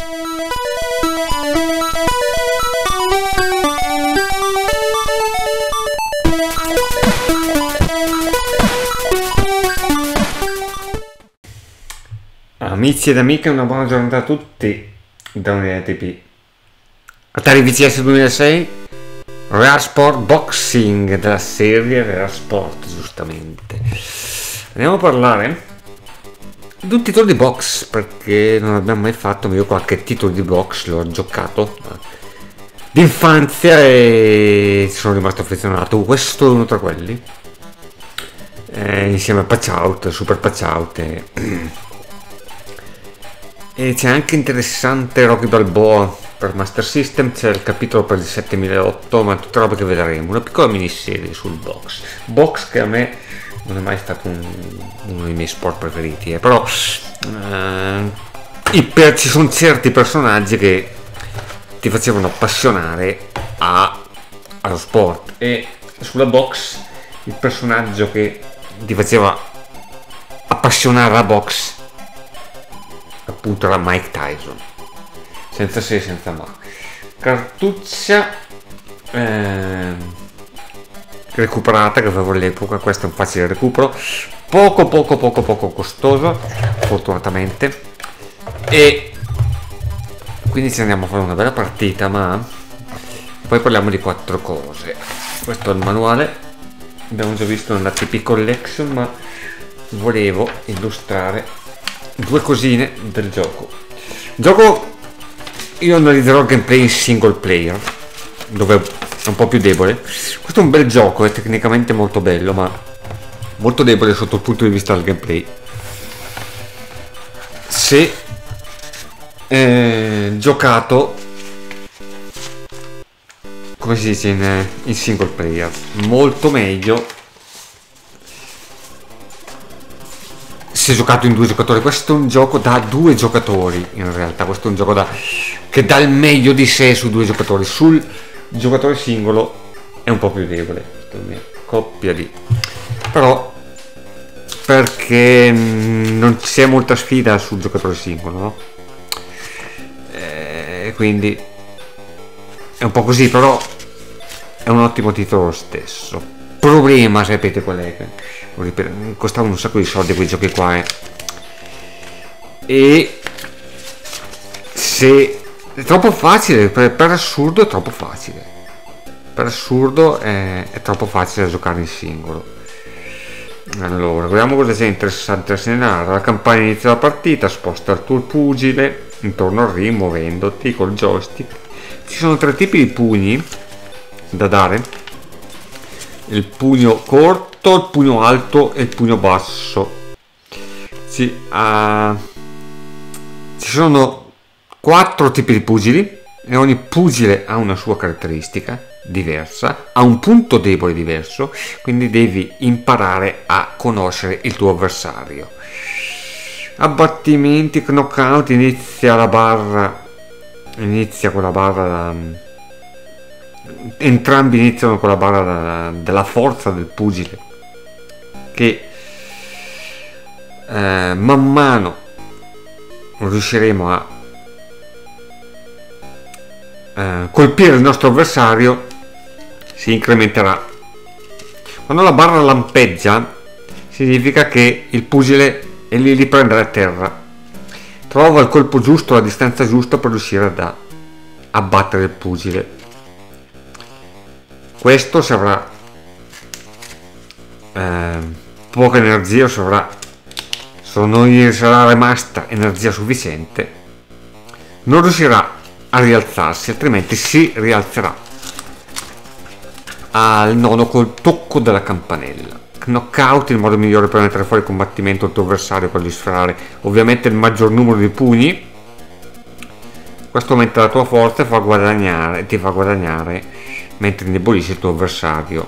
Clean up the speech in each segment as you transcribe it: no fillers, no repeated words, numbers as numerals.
Amici ed amiche, una buona giornata a tutti da UniTP. Atari VCS 2006, Rare Sport Boxing, della serie Rare Sport, giustamente. Andiamo a parlare di un titolo di box, perché non l'abbiamo mai fatto, ma io qualche titolo di box l'ho giocato d'infanzia e ci sono rimasto affezionato. Questo è uno tra quelli, insieme a Patch Out, Super Patch Out e c'è anche interessante Rocky Balboa per Master System, c'è il capitolo per il 7008, ma tutte robe che vedremo, una piccola miniserie sul box che a me non è mai stato uno dei miei sport preferiti, però ci sono certi personaggi che ti facevano appassionare allo sport, e sulla box il personaggio che ti faceva appassionare alla box appunto era Mike Tyson, senza se e senza ma. Cartuccia recuperata che avevo all'epoca, questo è un facile recupero, poco costoso fortunatamente, e quindi ci andiamo a fare una bella partita, ma poi parliamo di 4 cose. Questo è il manuale, abbiamo già visto nella TP Collection, ma volevo illustrare 2 cosine del gioco. Io analizzerò il gameplay in single player, dove è un po' più debole. Questo è un bel gioco, è tecnicamente molto bello, ma molto debole sotto il punto di vista del gameplay. Se giocato, come si dice, in single player, molto meglio se giocato in 2 giocatori. Questo è un gioco da 2 giocatori, in realtà questo è un gioco che dà il meglio di sé su 2 giocatori. Sul giocatore singolo è un po' più debole, questa è la mia coppia di, però perché non c'è molta sfida sul giocatore singolo, no? Quindi è un po' così, però è un ottimo titolo lo stesso. Problema, sapete qual è? Costavano un sacco di soldi quei giochi qua, e se è troppo facile, per assurdo è troppo facile, è troppo facile da giocare in singolo. Allora, vediamo cosa c'è interessante da segnalare. La campagna inizia la partita, sposta il tuo pugile intorno al ring muovendoti col joystick. Ci sono 3 tipi di pugni da dare: il pugno corto, il pugno alto e il pugno basso. Ci sono 4 tipi di pugili e ogni pugile ha una sua caratteristica diversa, ha un punto debole diverso, quindi devi imparare a conoscere il tuo avversario. Abbattimenti, knockout, inizia con la barra entrambi iniziano con la barra della forza del pugile, che man mano riusciremo a colpire il nostro avversario si incrementerà. Quando la barra lampeggia significa che il pugile è lì di prendere a terra, trova il colpo giusto, la distanza giusta per riuscire ad abbattere il pugile. Questo, se avrà poca energia, se non gli sarà rimasta energia sufficiente, non riuscirà a rialzarsi, altrimenti si rialzerà al nono col tocco della campanella. Knockout, il modo migliore per mettere fuori combattimento il tuo avversario è quello di sferrare ovviamente il maggior numero di pugni. Questo aumenta la tua forza e ti fa guadagnare mentre indebolisce il tuo avversario.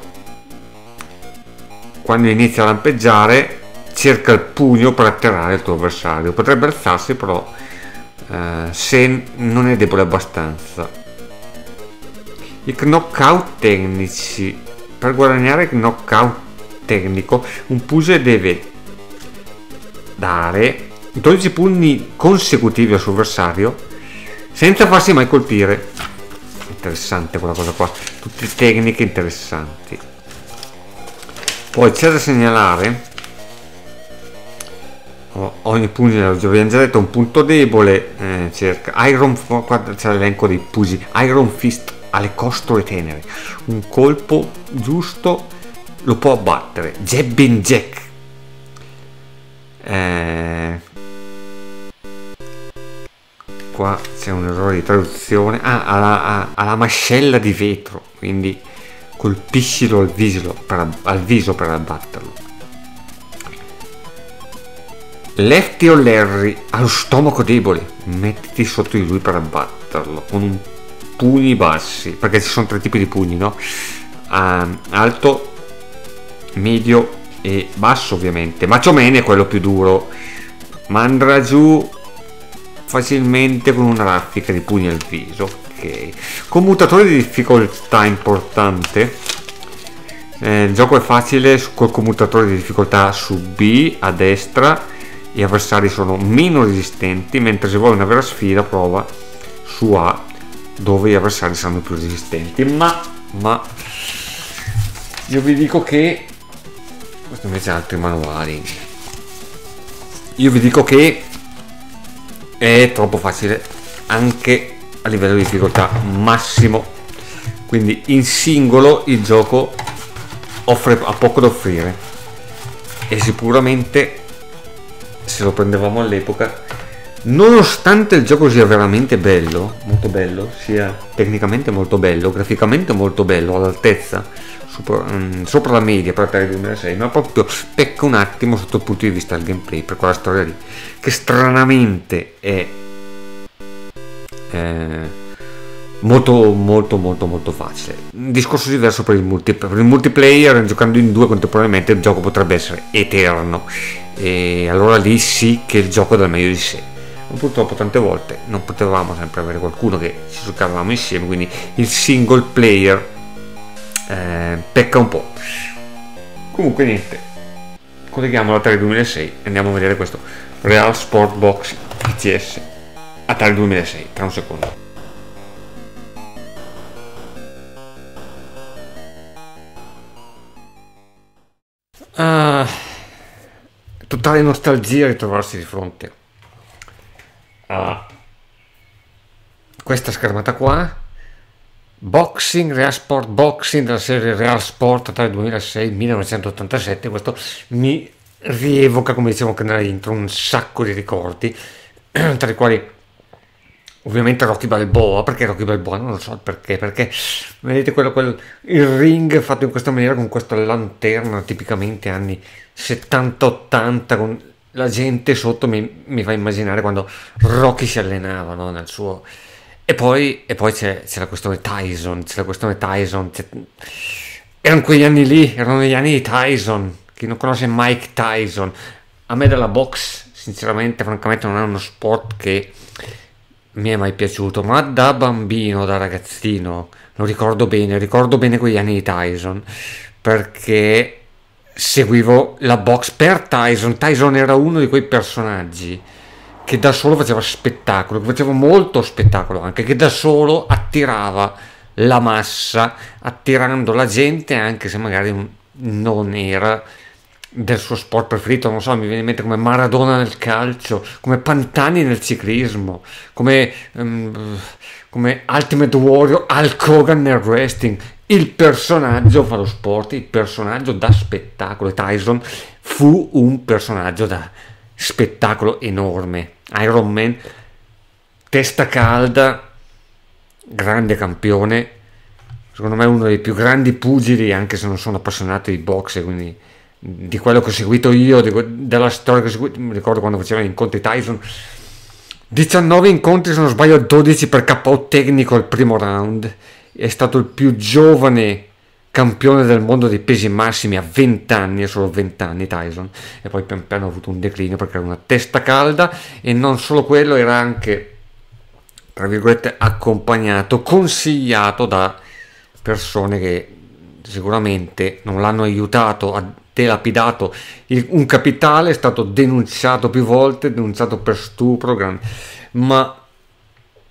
Quando inizia a lampeggiare, cerca il pugno per atterrare il tuo avversario. Potrebbe alzarsi, però se non è debole abbastanza. I knockout tecnici: per guadagnare il knockout tecnico un pugile deve dare 12 pugni consecutivi al suo avversario senza farsi mai colpire. Interessante quella cosa qua, tutte tecniche interessanti. Poi c'è da segnalare, ogni pugile, vi abbiamo già detto, un punto debole, cerca Iron, qua c'è l'elenco dei pugili. Iron Fist alle costole tenere, un colpo giusto lo può abbattere. Jabbing Jack, qua c'è un errore di traduzione. Ha la mascella di vetro, quindi colpiscilo al viso per abbatterlo. Lefty o Larry allo stomaco debole, mettiti sotto di lui per abbatterlo con un pugni bassi, perché ci sono 3 tipi di pugni, no? Alto, medio e basso, ovviamente. Macho Man è quello più duro, ma andrà giù facilmente con una raffica di pugni al viso. Ok, commutatore di difficoltà importante. Il gioco è facile col commutatore di difficoltà su B a destra, gli avversari sono meno resistenti, mentre se vuoi una vera sfida prova su A, dove gli avversari saranno più resistenti. Ma io vi dico che questo invece ha altri manuali. Io vi dico che è troppo facile anche a livello di difficoltà massimo, quindi in singolo il gioco ha poco da offrire, e sicuramente se lo prendevamo all'epoca, nonostante il gioco sia veramente bello, molto bello, sia tecnicamente molto bello, graficamente molto bello, all'altezza sopra la media per Atari 2006, ma proprio pecca un attimo sotto il punto di vista del gameplay, per quella storia lì, che stranamente è molto facile. Un discorso diverso per il multiplayer, giocando in 2 contemporaneamente il gioco potrebbe essere eterno, e allora lì sì che il gioco dà meglio di sé. Ma purtroppo tante volte non potevamo sempre avere qualcuno che ci giocavamo insieme, quindi il single player pecca un po'. Comunque niente, colleghiamo l'Atari 2006 e andiamo a vedere questo Real Sport Box PCS Atari 2006 tra un secondo. Totale nostalgia ritrovarsi di fronte a questa schermata qua. Boxing, Real Sport Boxing della serie Real Sport Atari 2006 1987. Questo mi rievoca, come dicevo anche nella intro, un sacco di ricordi, tra i quali ovviamente Rocky Balboa. Perché Rocky Balboa? Non lo so perché vedete il ring fatto in questa maniera, con questa lanterna tipicamente anni 70-80, con la gente sotto, mi fa immaginare quando Rocky si allenava, no? Nel suo... E poi c'è la questione Tyson, erano quegli anni lì, erano gli anni di Tyson. Chi non conosce Mike Tyson? A me della box, sinceramente, francamente, non è uno sport che mi è mai piaciuto, ma da bambino, da ragazzino, ricordo bene quegli anni di Tyson, perché seguivo la box per Tyson. Tyson era uno di quei personaggi che da solo faceva spettacolo, che faceva molto spettacolo anche, che da solo attirava la massa, attirando la gente anche se magari non era del suo sport preferito. Non so, mi viene in mente come Maradona nel calcio, come Pantani nel ciclismo, come Ultimate Warrior, Hulk Hogan nel wrestling. Il personaggio fa lo sport, il personaggio da spettacolo, e Tyson fu un personaggio da spettacolo enorme. Iron Man, testa calda, grande campione, secondo me uno dei più grandi pugili, anche se non sono appassionato di boxe, quindi di quello che ho seguito io, della storia che ho seguito. Mi ricordo quando facevano incontri Tyson, 19 incontri se non sbaglio, 12 per KO tecnico al primo round. È stato il più giovane campione del mondo dei pesi massimi a 20 anni, solo 20 anni Tyson, e poi pian piano ha avuto un declino perché era una testa calda. E non solo quello, era anche, tra virgolette, accompagnato, consigliato da persone che sicuramente non l'hanno aiutato, ha delapidato un capitale, è stato denunciato più volte, denunciato per stupro, ma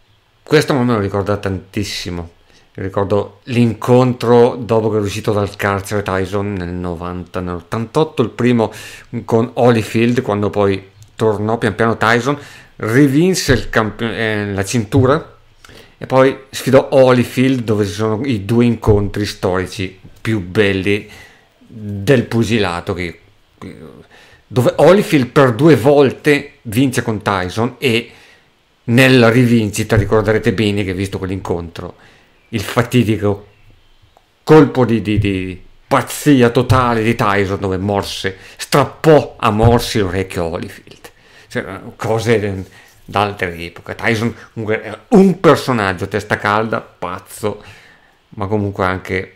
questo me lo ricorda tantissimo. Ricordo l'incontro dopo che è uscito dal carcere Tyson nel 90, nell'88, il primo con Holyfield, quando poi tornò pian piano Tyson, rivinse la cintura e poi sfidò Holyfield, dove ci sono i due incontri storici più belli del pugilato, dove Holyfield per 2 volte vince con Tyson, e nella rivincita ricorderete bene che, visto quell'incontro, il fatidico colpo di pazzia totale di Tyson, dove strappò a morsi l'orecchio a Holyfield. Cioè, cose d'altra epoca. Tyson è un personaggio testa calda, pazzo, ma comunque anche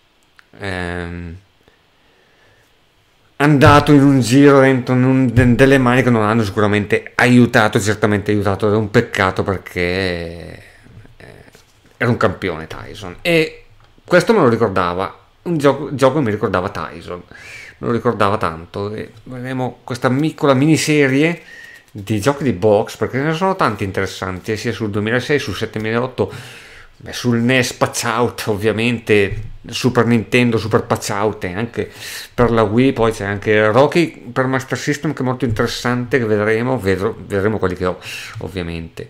andato in un giro dentro delle mani che non hanno sicuramente certamente aiutato. È un peccato, perché era un campione Tyson, e questo me lo ricordava, un gioco che mi ricordava Tyson, me lo ricordava tanto. E vedremo questa piccola miniserie di giochi di box, perché ce ne sono tanti interessanti, sia sul 2006, sul 7008, sul NES Patch Out, ovviamente Super Nintendo, Super Patch Out, e anche per la Wii. Poi c'è anche Rocky per Master System, che è molto interessante, che vedremo quelli che ho, ovviamente.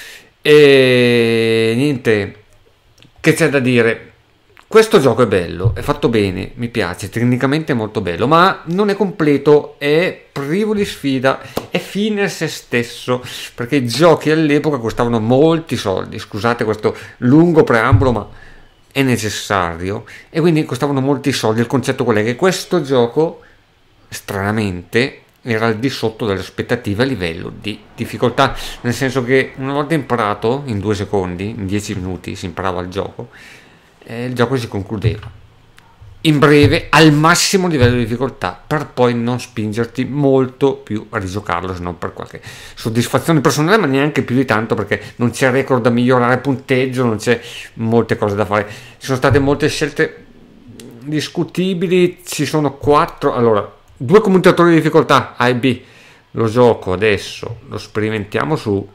E niente, che c'è da dire? Questo gioco è bello, è fatto bene, mi piace, tecnicamente è molto bello, ma non è completo, è privo di sfida, è fine a se stesso, perché i giochi all'epoca costavano molti soldi. Scusate questo lungo preambolo, ma è necessario, e quindi costavano molti soldi. Il concetto qual è? Che questo gioco, stranamente, era al di sotto delle aspettative a livello di difficoltà, nel senso che una volta imparato, in 2 secondi, in 10 minuti si imparava il gioco si concludeva in breve, al massimo livello di difficoltà, per poi non spingerti molto più a rigiocarlo, se non per qualche soddisfazione personale, ma neanche più di tanto, perché non c'è record da migliorare, punteggio, non c'è molte cose da fare. Ci sono state molte scelte discutibili, ci sono 4, allora 2 commutatori di difficoltà A e B. Lo gioco adesso lo sperimentiamo su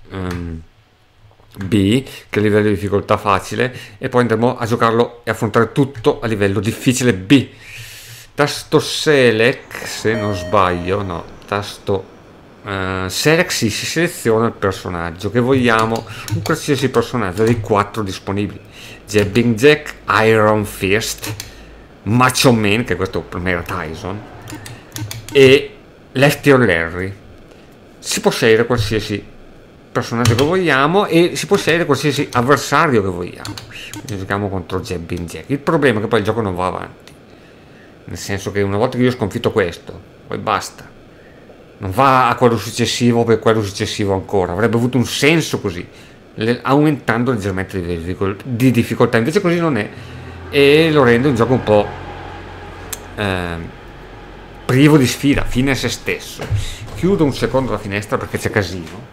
B, che è il livello di difficoltà facile, e poi andremo a giocarlo e affrontare tutto a livello difficile B. Tasto select, se non sbaglio, no, tasto select, si seleziona il personaggio che vogliamo, un qualsiasi personaggio dei 4 disponibili: Jabbing Jack, Iron Fist, Macho Man, che questo per me era Tyson, e Lefty o Larry. Si può scegliere qualsiasi personaggio che vogliamo, e si può scegliere qualsiasi avversario che vogliamo. Quindi giochiamo contro Jabbing Jack. Il problema è che poi il gioco non va avanti, nel senso che una volta che io ho sconfitto questo, poi basta, non va a quello successivo, per quello successivo ancora. Avrebbe avuto un senso così, aumentando leggermente di difficoltà. Invece così non è, e lo rende un gioco un po' privo di sfida, fine a se stesso. Chiudo un secondo la finestra perché c'è casino.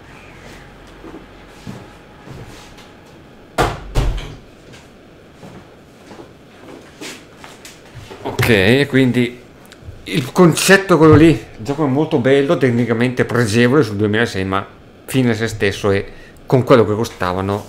Ok, quindi il concetto è quello lì. Il gioco è molto bello, tecnicamente pregevole sul 2006, ma fine a se stesso, e con quello che costavano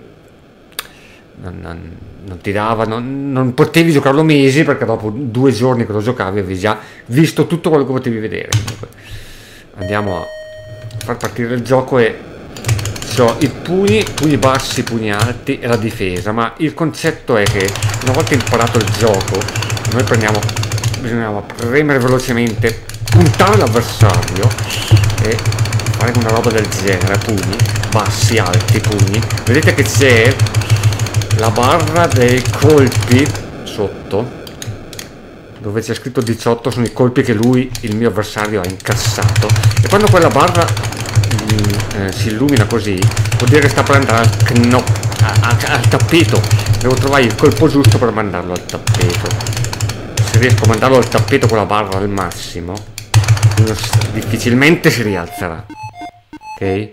non ti davano, non potevi giocarlo mesi, perché dopo 2 giorni che lo giocavi avevi già visto tutto quello che potevi vedere. Comunque andiamo a far partire il gioco, e ho i pugni bassi, pugni alti e la difesa. Ma il concetto è che una volta imparato il gioco, noi bisognava premere velocemente, puntare l'avversario e fare una roba del genere: pugni bassi, alti, pugni. Vedete che c'è la barra dei colpi sotto, dove c'è scritto 18, sono i colpi che il mio avversario ha incassato, e quando quella barra si illumina così, vuol dire che sta per andare al tappeto. Devo trovare il colpo giusto per mandarlo al tappeto. Se riesco a mandarlo al tappeto con la barra al massimo, difficilmente si rialzerà. Ok?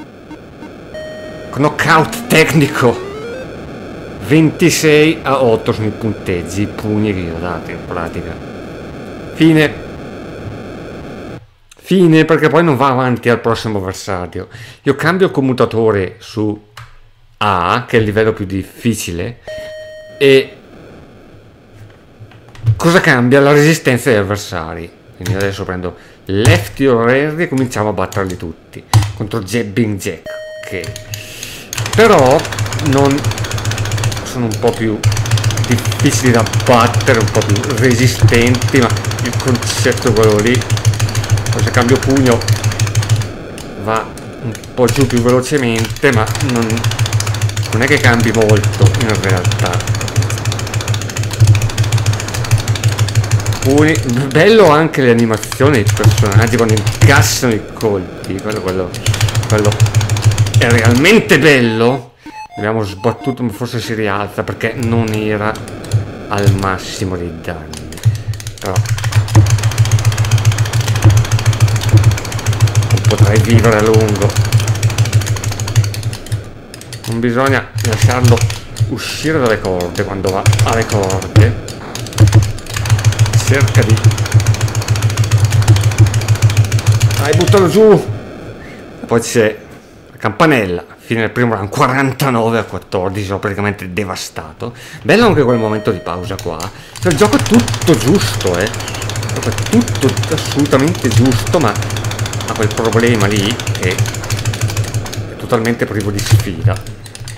Knockout tecnico. 26-8 sono i punteggi, i pugni che gli ho dati in pratica. Fine, perché poi non va avanti al prossimo avversario. Io cambio il commutatore su A, che è il livello più difficile, e cosa cambia? La resistenza degli avversari. Quindi adesso prendo lefty o ready e cominciamo a batterli tutti contro jabbing jack. Ok, però non sono un po' più difficili da battere, un po' più resistenti, ma il concetto è quello lì. Poi se cambio pugno va un po' giù più velocemente, ma non è che cambi molto in realtà. Bello anche le animazioni dei personaggi quando incassano i colpi, quello è realmente bello. Abbiamo sbattuto, ma forse si rialza perché non era al massimo dei danni, però non potrai vivere a lungo. Non bisogna lasciarlo uscire dalle corde quando va alle corde. Cerca di... Dai, buttalo giù! E poi c'è la campanella. Fine del primo round, 49-14, sono praticamente devastato. Bello anche quel momento di pausa qua. Cioè, il gioco è tutto giusto, è tutto assolutamente giusto, ma ha quel problema lì che è totalmente privo di sfida.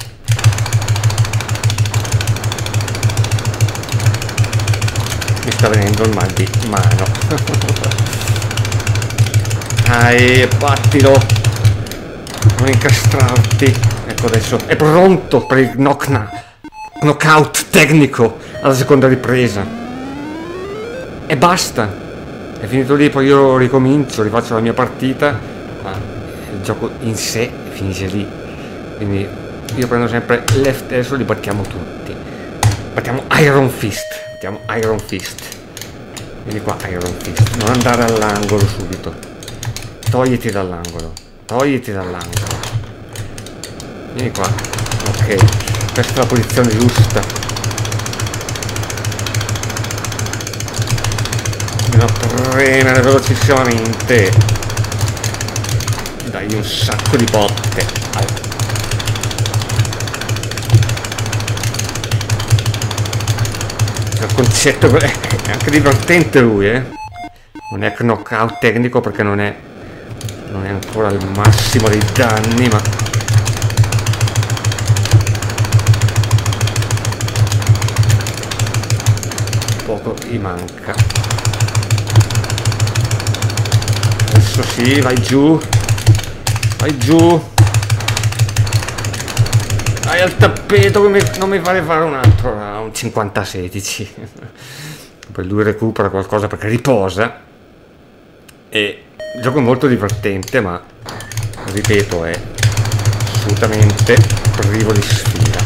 Mi sta venendo il mal di mano. Dai, battilo, non incastrarti. Ecco, adesso è pronto per il knockout tecnico alla seconda ripresa e basta, è finito lì. Poi io ricomincio, rifaccio la mia partita, ma il gioco in sé finisce lì. Quindi io prendo sempre left, adesso li battiamo tutti. Battiamo Iron Fist. Mettiamo Iron Fist. Vieni qua, Iron Fist. Non andare all'angolo subito. Togliti dall'angolo. Togliti dall'angolo. Vieni qua. Ok. Questa è la posizione giusta. Bisogna premere velocissimamente. Dai un sacco di botte. Il concetto è anche divertente lui, non è knockout tecnico perché non è ancora al massimo dei danni, ma poco gli manca. Adesso sì, vai giù, vai giù. Dai al tappeto che non mi fare fare un altro round. 50-16. Poi lui recupera qualcosa perché riposa. E il gioco è molto divertente, ma ripeto è assolutamente privo di sfida.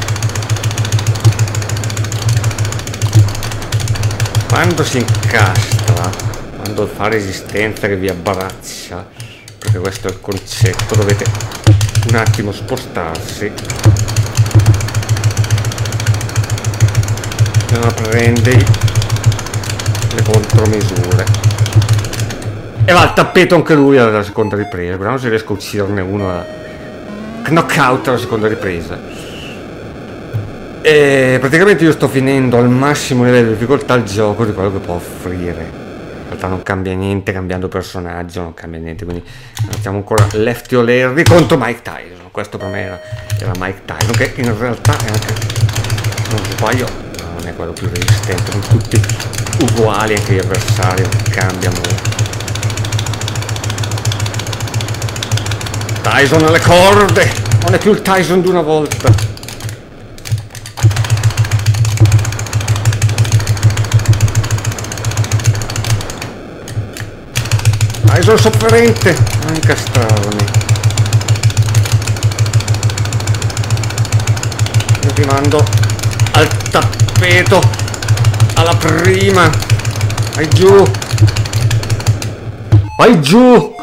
Quando si incastra, quando fa resistenza che vi abbraccia, perché questo è il concetto, dovete un attimo spostarsi. Prende le contromisure e va al tappeto anche lui alla seconda ripresa. Vediamo se riesco a ucciderne uno a knockout alla seconda ripresa. E praticamente io sto finendo al massimo livello di difficoltà il gioco di quello che può offrire. In realtà non cambia niente cambiando personaggio, non cambia niente, quindi facciamo ancora Lefty o Larry contro Mike Tyson. Questo per me era Mike Tyson, che in realtà è anche, se non sbaglio, non è quello più resistente, sono tutti uguali, anche gli avversari, non cambia molto. Tyson alle corde, non è più il Tyson di una volta. Tyson sofferente, non incastrarmi. Io ti mando al tappeto alla prima. Vai giù, vai giù.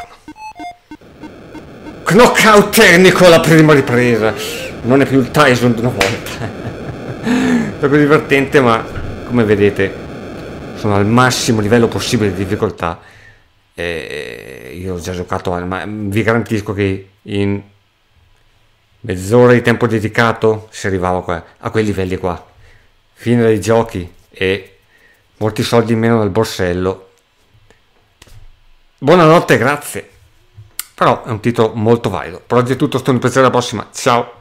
Knockout tecnico alla prima ripresa. Non è più il Tyson di una volta. È proprio divertente, ma come vedete sono al massimo livello possibile di difficoltà. Io ho già giocato, ma vi garantisco che in mezz'ora di tempo dedicato, si arrivava a quei livelli qua. Fine dei giochi e molti soldi in meno nel borsello. Buonanotte, grazie. Però è un titolo molto valido. Per oggi è tutto, sto in alla prossima. Ciao.